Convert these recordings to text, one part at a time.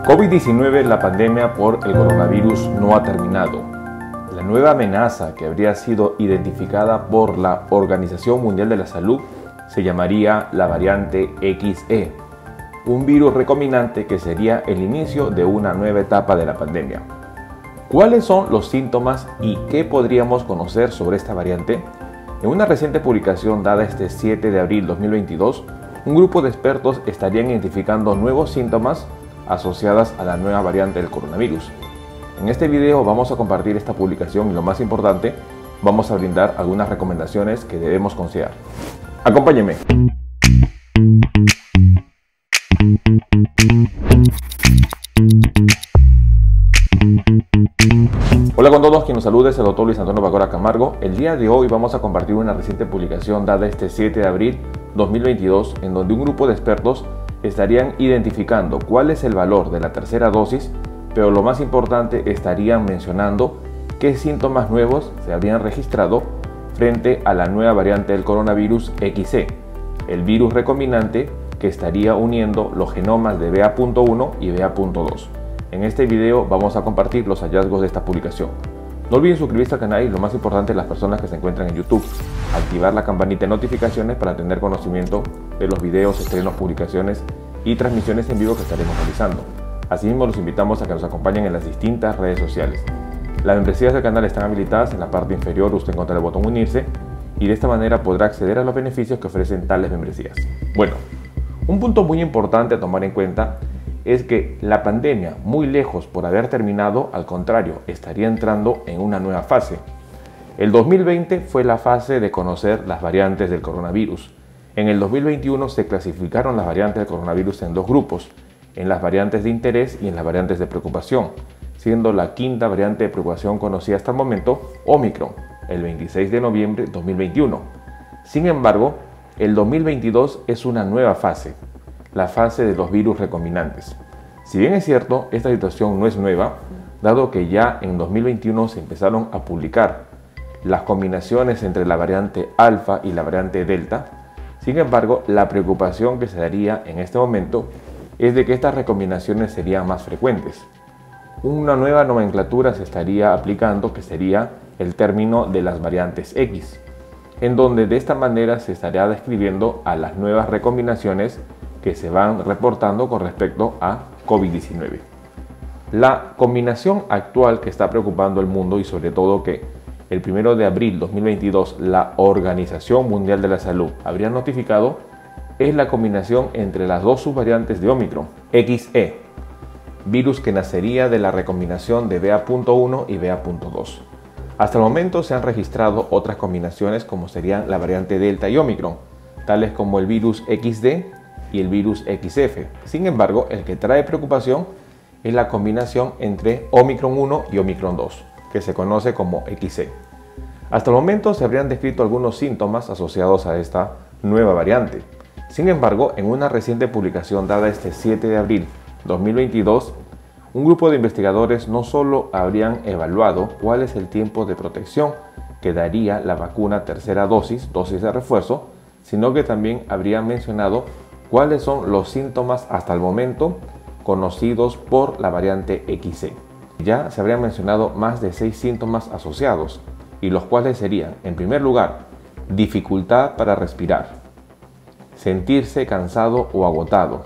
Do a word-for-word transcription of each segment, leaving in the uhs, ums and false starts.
COVID diecinueve, la pandemia por el coronavirus, no ha terminado. La nueva amenaza que habría sido identificada por la Organización Mundial de la Salud se llamaría la variante equis e, un virus recombinante que sería el inicio de una nueva etapa de la pandemia. ¿Cuáles son los síntomas y qué podríamos conocer sobre esta variante? En una reciente publicación dada este siete de abril de dos mil veintidós, un grupo de expertos estarían identificando nuevos síntomas asociadas a la nueva variante del coronavirus. En este video vamos a compartir esta publicación y lo más importante, vamos a brindar algunas recomendaciones que debemos considerar. Acompáñenme. Hola con todos, quien nos saluda es el doctor Luis Antonio Bacora Camargo. El día de hoy vamos a compartir una reciente publicación dada este siete de abril de dos mil veintidós, en donde un grupo de expertos estarían identificando cuál es el valor de la tercera dosis, pero lo más importante, estarían mencionando qué síntomas nuevos se habrían registrado frente a la nueva variante del coronavirus equis e, el virus recombinante que estaría uniendo los genomas de B A punto uno y B A punto dos. En este video vamos a compartir los hallazgos de esta publicación. No olviden suscribirse al canal y lo más importante, las personas que se encuentran en YouTube, activar la campanita de notificaciones para tener conocimiento de los videos, estrenos, publicaciones y transmisiones en vivo que estaremos realizando. Asimismo, los invitamos a que nos acompañen en las distintas redes sociales. Las membresías del canal están habilitadas. En la parte inferior usted encontrará el botón unirse y de esta manera podrá acceder a los beneficios que ofrecen tales membresías. Bueno, un punto muy importante a tomar en cuenta es que la pandemia, muy lejos por haber terminado, al contrario, estaría entrando en una nueva fase. El dos mil veinte fue la fase de conocer las variantes del coronavirus. En el dos mil veintiuno se clasificaron las variantes del coronavirus en dos grupos, en las variantes de interés y en las variantes de preocupación, siendo la quinta variante de preocupación conocida hasta el momento Omicron, el veintiséis de noviembre de dos mil veintiuno. Sin embargo, el dos mil veintidós es una nueva fase, la fase de los virus recombinantes. Si bien es cierto, esta situación no es nueva, dado que ya en dos mil veintiuno se empezaron a publicar las combinaciones entre la variante alfa y la variante delta. Sin embargo, la preocupación que se daría en este momento es de que estas recombinaciones serían más frecuentes. Una nueva nomenclatura se estaría aplicando, que sería el término de las variantes X, en donde de esta manera se estaría describiendo a las nuevas recombinaciones que se van reportando con respecto a COVID diecinueve. La combinación actual que está preocupando al mundo, y sobre todo que el primero de abril de dos mil veintidós la Organización Mundial de la Salud habría notificado, es la combinación entre las dos subvariantes de Omicron, equis e, virus que nacería de la recombinación de B A punto uno y B A punto dos. Hasta el momento se han registrado otras combinaciones como serían la variante Delta y Omicron, tales como el virus equis de y el virus equis efe. Sin embargo, el que trae preocupación es la combinación entre Omicron uno y Omicron dos, que se conoce como equis e. Hasta el momento se habrían descrito algunos síntomas asociados a esta nueva variante. Sin embargo, en una reciente publicación dada este siete de abril de dos mil veintidós, un grupo de investigadores no solo habrían evaluado cuál es el tiempo de protección que daría la vacuna tercera dosis, dosis de refuerzo, sino que también habrían mencionado cuáles son los síntomas hasta el momento conocidos por la variante equis e. Ya se habrían mencionado más de seis síntomas asociados, y los cuales serían, en primer lugar, dificultad para respirar, sentirse cansado o agotado,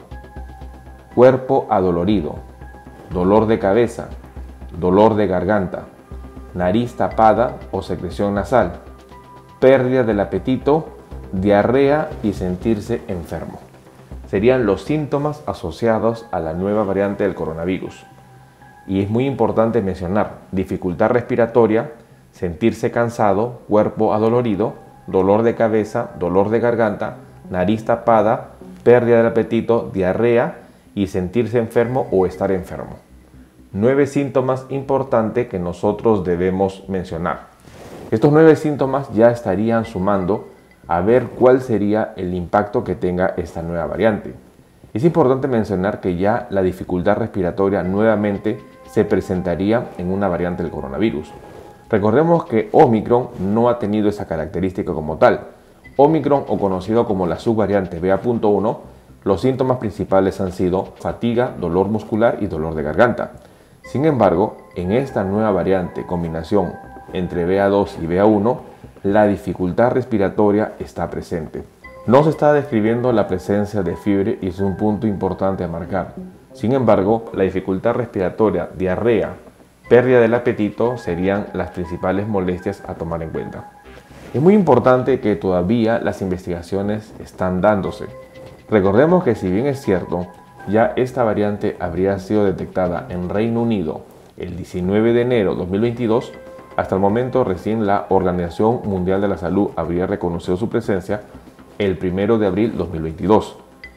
cuerpo adolorido, dolor de cabeza, dolor de garganta, nariz tapada o secreción nasal, pérdida del apetito, diarrea y sentirse enfermo. Serían los síntomas asociados a la nueva variante del coronavirus. Y es muy importante mencionar dificultad respiratoria, sentirse cansado, cuerpo adolorido, dolor de cabeza, dolor de garganta, nariz tapada, pérdida del apetito, diarrea y sentirse enfermo o estar enfermo. Nueve síntomas importantes que nosotros debemos mencionar. Estos nueve síntomas ya estarían sumando a ver cuál sería el impacto que tenga esta nueva variante. Es importante mencionar que ya la dificultad respiratoria nuevamente se presentaría en una variante del coronavirus. Recordemos que Omicron no ha tenido esa característica como tal. Omicron, o conocido como la subvariante B A punto uno, Los síntomas principales han sido fatiga, dolor muscular y dolor de garganta. Sin embargo, en esta nueva variante combinación entre B A dos y B A uno, la dificultad respiratoria está presente. No se está describiendo la presencia de fiebre y es un punto importante a marcar. Sin embargo, la dificultad respiratoria, diarrea, pérdida del apetito serían las principales molestias a tomar en cuenta. Es muy importante que todavía las investigaciones están dándose. Recordemos que si bien es cierto, ya esta variante habría sido detectada en Reino Unido el diecinueve de enero de dos mil veintidós, hasta el momento recién la Organización Mundial de la Salud habría reconocido su presencia el primero de abril de dos mil veintidós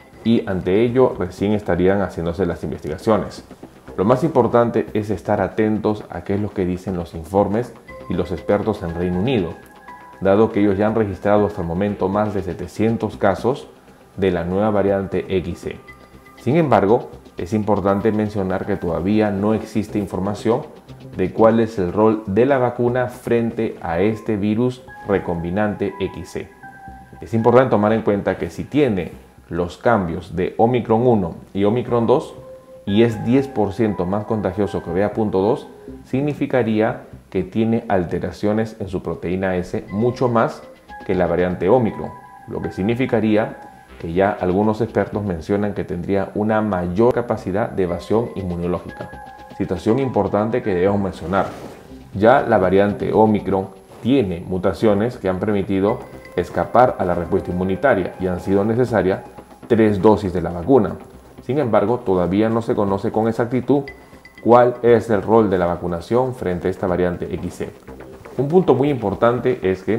y ante ello recién estarían haciéndose las investigaciones. Lo más importante es estar atentos a qué es lo que dicen los informes y los expertos en Reino Unido, dado que ellos ya han registrado hasta el momento más de setecientos casos de la nueva variante X E. Sin embargo, es importante mencionar que todavía no existe información de cuál es el rol de la vacuna frente a este virus recombinante X E. Es importante tomar en cuenta que si tiene los cambios de Omicron uno y Omicron dos y es diez por ciento más contagioso que B A punto dos, significaría que tiene alteraciones en su proteína S mucho más que la variante Omicron, lo que significaría que ya algunos expertos mencionan que tendría una mayor capacidad de evasión inmunológica. Situación importante que debemos mencionar. Ya la variante Omicron tiene mutaciones que han permitido escapar a la respuesta inmunitaria y han sido necesarias tres dosis de la vacuna. Sin embargo, todavía no se conoce con exactitud cuál es el rol de la vacunación frente a esta variante X E. Un punto muy importante es que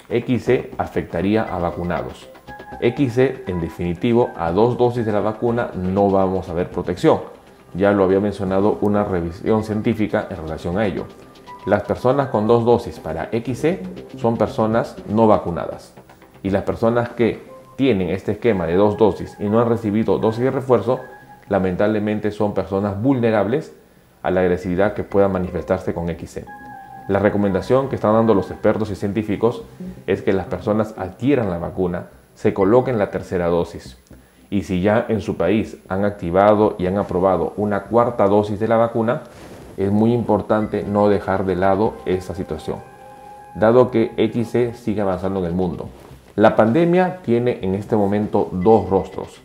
X E afectaría a vacunados. X E, en definitivo, a dos dosis de la vacuna no vamos a ver protección. Ya lo había mencionado una revisión científica en relación a ello. Las personas con dos dosis para X E son personas no vacunadas. Y las personas que tienen este esquema de dos dosis y no han recibido dosis de refuerzo, lamentablemente son personas vulnerables a la agresividad que pueda manifestarse con X E. La recomendación que están dando los expertos y científicos es que las personas adquieran la vacuna, se coloquen la tercera dosis. Y si ya en su país han activado y han aprobado una cuarta dosis de la vacuna, es muy importante no dejar de lado esta situación, dado que X E sigue avanzando en el mundo. La pandemia tiene en este momento dos rostros,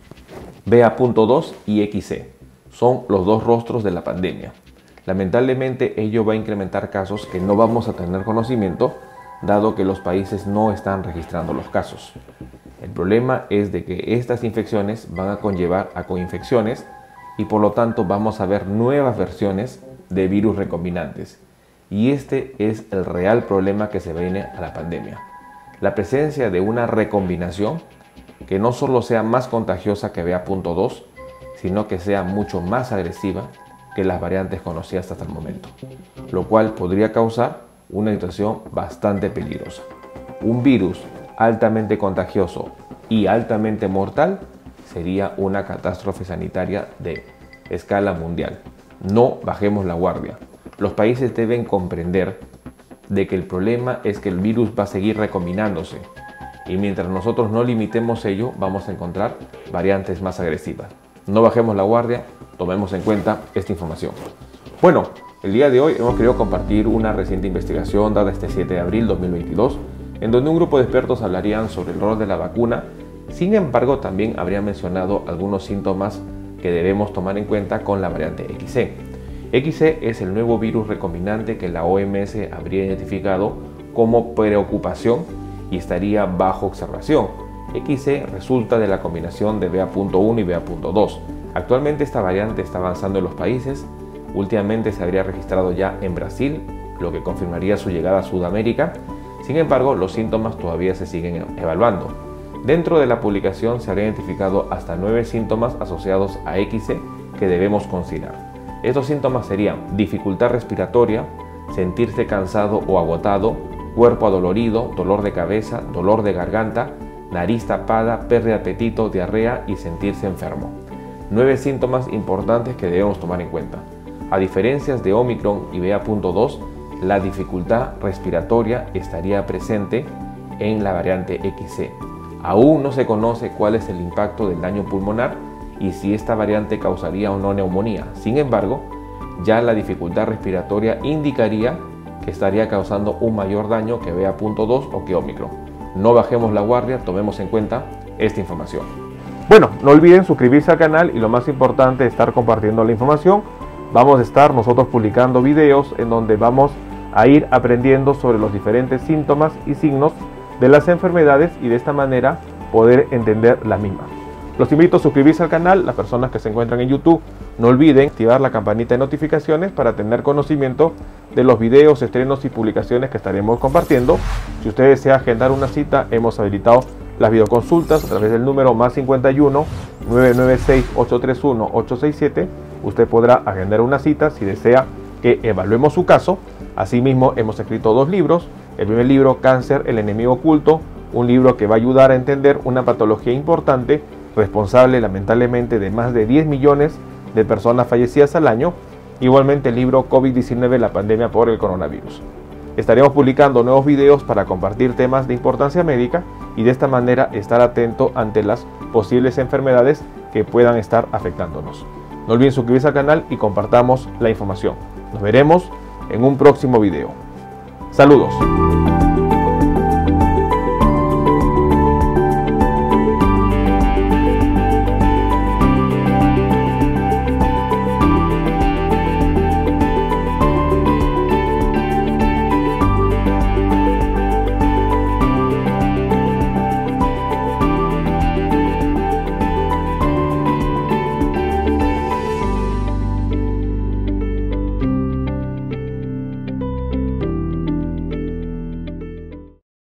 B A punto dos y X E. Son los dos rostros de la pandemia. Lamentablemente ello va a incrementar casos que no vamos a tener conocimiento, dado que los países no están registrando los casos. El problema es de que estas infecciones van a conllevar a coinfecciones y por lo tanto vamos a ver nuevas versiones de virus recombinantes. Y este es el real problema que se viene a la pandemia. La presencia de una recombinación que no solo sea más contagiosa que B A punto dos, sino que sea mucho más agresiva que las variantes conocidas hasta el momento, lo cual podría causar una situación bastante peligrosa. Un virus altamente contagioso y altamente mortal sería una catástrofe sanitaria de escala mundial. No bajemos la guardia. Los países deben comprender de que el problema es que el virus va a seguir recombinándose y mientras nosotros no limitemos ello, vamos a encontrar variantes más agresivas. No bajemos la guardia, tomemos en cuenta esta información. Bueno, el día de hoy hemos querido compartir una reciente investigación dada este siete de abril de dos mil veintidós, en donde un grupo de expertos hablarían sobre el rol de la vacuna. Sin embargo, también habrían mencionado algunos síntomas que debemos tomar en cuenta con la variante X E. X E es el nuevo virus recombinante que la O M S habría identificado como preocupación y estaría bajo observación. X E resulta de la combinación de B A punto uno y B A punto dos. Actualmente esta variante está avanzando en los países. Últimamente se habría registrado ya en Brasil, lo que confirmaría su llegada a Sudamérica. Sin embargo, los síntomas todavía se siguen evaluando. Dentro de la publicación se han identificado hasta nueve síntomas asociados a X E que debemos considerar. Estos síntomas serían dificultad respiratoria, sentirse cansado o agotado, cuerpo adolorido, dolor de cabeza, dolor de garganta, nariz tapada, pérdida de apetito, diarrea y sentirse enfermo. Nueve síntomas importantes que debemos tomar en cuenta. A diferencia de Omicron y B A punto dos, la dificultad respiratoria estaría presente en la variante X E. Aún no se conoce cuál es el impacto del daño pulmonar y si esta variante causaría o no neumonía. Sin embargo, ya la dificultad respiratoria indicaría que estaría causando un mayor daño que B A punto dos o que Omicron. No bajemos la guardia, tomemos en cuenta esta información. Bueno, no olviden suscribirse al canal y lo más importante, estar compartiendo la información. Vamos a estar nosotros publicando videos en donde vamos a ir aprendiendo sobre los diferentes síntomas y signos de las enfermedades y de esta manera poder entender las mismas. Los invito a suscribirse al canal. Las personas que se encuentran en YouTube, no olviden activar la campanita de notificaciones para tener conocimiento de los videos, estrenos y publicaciones que estaremos compartiendo. Si usted desea agendar una cita, hemos habilitado las videoconsultas a través del número más cincuenta y uno, nueve nueve seis, ocho tres uno, ocho seis siete. Usted podrá agendar una cita si desea que evaluemos su caso. Asimismo, hemos escrito dos libros. El primer libro, Cáncer, el enemigo oculto, un libro que va a ayudar a entender una patología importante, responsable lamentablemente de más de diez millones de personas fallecidas al año. Igualmente el libro COVID diecinueve, la pandemia por el coronavirus. Estaremos publicando nuevos videos para compartir temas de importancia médica y de esta manera estar atento ante las posibles enfermedades que puedan estar afectándonos. No olviden suscribirse al canal y compartamos la información. Nos veremos en un próximo video. Saludos.